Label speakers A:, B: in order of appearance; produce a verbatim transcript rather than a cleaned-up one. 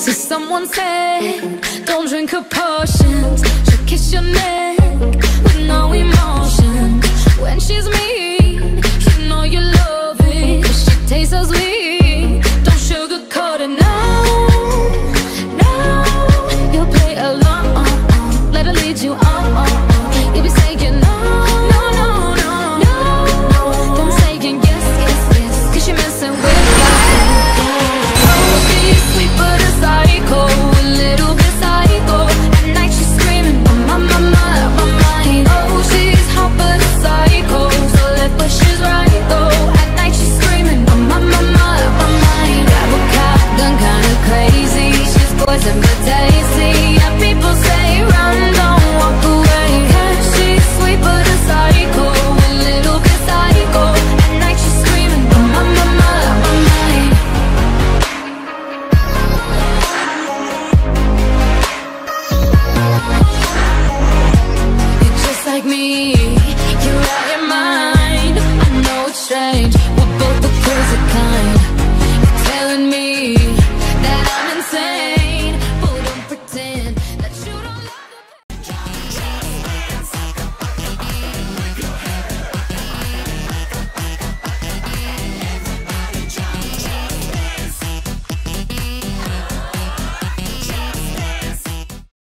A: See, someone said, don't drink her potions. She'll kiss your neck with no emotion. When she's mean, you know you love it, 'cause she tastes so sweet. Don't sugarcoat it now.